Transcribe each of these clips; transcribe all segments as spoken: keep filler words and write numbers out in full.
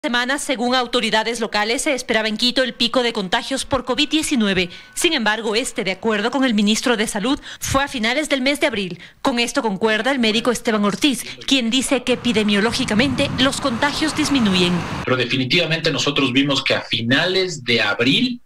Semanas, según autoridades locales, se esperaba en Quito el pico de contagios por COVID diecinueve. Sin embargo, este, de acuerdo con el ministro de Salud, fue a finales del mes de abril. Con esto concuerda el médico Esteban Ortiz, quien dice que epidemiológicamente los contagios disminuyen. Pero definitivamente nosotros vimos que a finales de abril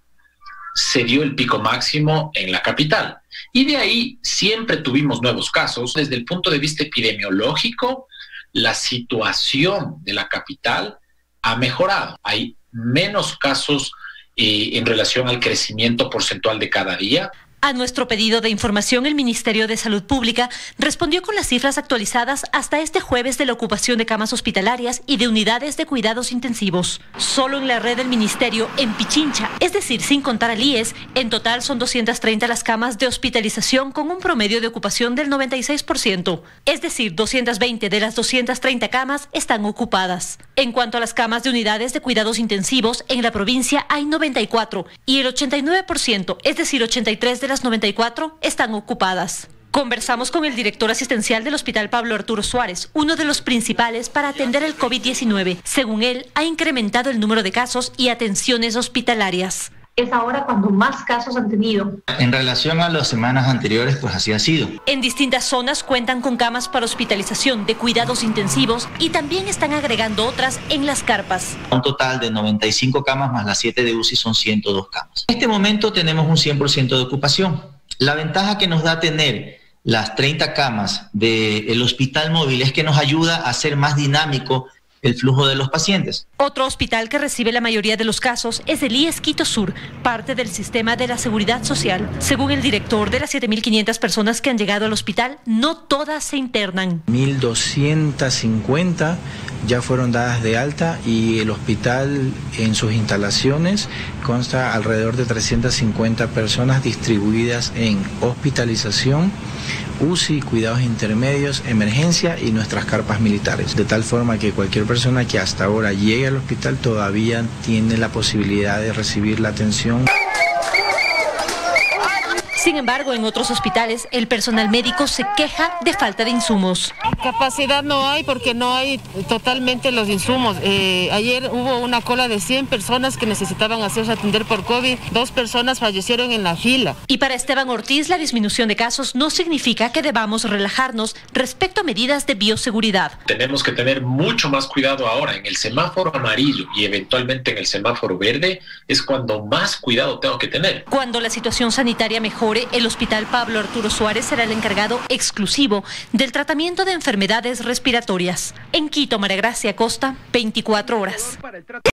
se dio el pico máximo en la capital. Y de ahí siempre tuvimos nuevos casos. Desde el punto de vista epidemiológico, la situación de la capital ha mejorado. Hay menos casos eh, en relación al crecimiento porcentual de cada día. A nuestro pedido de información, el Ministerio de Salud Pública respondió con las cifras actualizadas hasta este jueves de la ocupación de camas hospitalarias y de unidades de cuidados intensivos. Solo en la red del Ministerio, en Pichincha, es decir, sin contar al I E S, en total son doscientas treinta las camas de hospitalización con un promedio de ocupación del noventa y seis por ciento. Es decir, doscientas veinte de las doscientas treinta camas están ocupadas. En cuanto a las camas de unidades de cuidados intensivos, en la provincia hay noventa y cuatro y el ochenta y nueve por ciento, es decir, ochenta y tres de las noventa y cuatro están ocupadas. Conversamos con el director asistencial del Hospital Pablo Arturo Suárez, uno de los principales para atender el COVID diecinueve. Según él, ha incrementado el número de casos y atenciones hospitalarias. Es ahora cuando más casos han tenido. En relación a las semanas anteriores, pues así ha sido. En distintas zonas cuentan con camas para hospitalización de cuidados intensivos y también están agregando otras en las carpas. Un total de noventa y cinco camas más las siete de U C I son ciento dos camas. En este momento tenemos un cien por ciento de ocupación. La ventaja que nos da tener las treinta camas del hospital móvil es que nos ayuda a hacer más dinámico el flujo de los pacientes. Otro hospital que recibe la mayoría de los casos es el I E S Quito Sur, parte del sistema de la Seguridad Social. Según el director, de las siete mil quinientas personas que han llegado al hospital, no todas se internan. mil doscientas cincuenta ya fueron dadas de alta y el hospital en sus instalaciones consta alrededor de trescientas cincuenta personas distribuidas en hospitalización, U C I, cuidados intermedios, emergencia y nuestras carpas militares. De tal forma que cualquier persona que hasta ahora llegue al hospital todavía tiene la posibilidad de recibir la atención. Sin embargo, en otros hospitales, el personal médico se queja de falta de insumos. Capacidad no hay porque no hay totalmente los insumos. Eh, ayer hubo una cola de cien personas que necesitaban hacerse atender por COVID. Dos personas fallecieron en la fila. Y para Esteban Ortiz, la disminución de casos no significa que debamos relajarnos respecto a medidas de bioseguridad. Tenemos que tener mucho más cuidado ahora. En el semáforo amarillo y eventualmente en el semáforo verde es cuando más cuidado tengo que tener. Cuando la situación sanitaria mejore, el Hospital Pablo Arturo Suárez será el encargado exclusivo del tratamiento de enfermedades respiratorias. En Quito, María Gracia Costa, veinticuatro horas.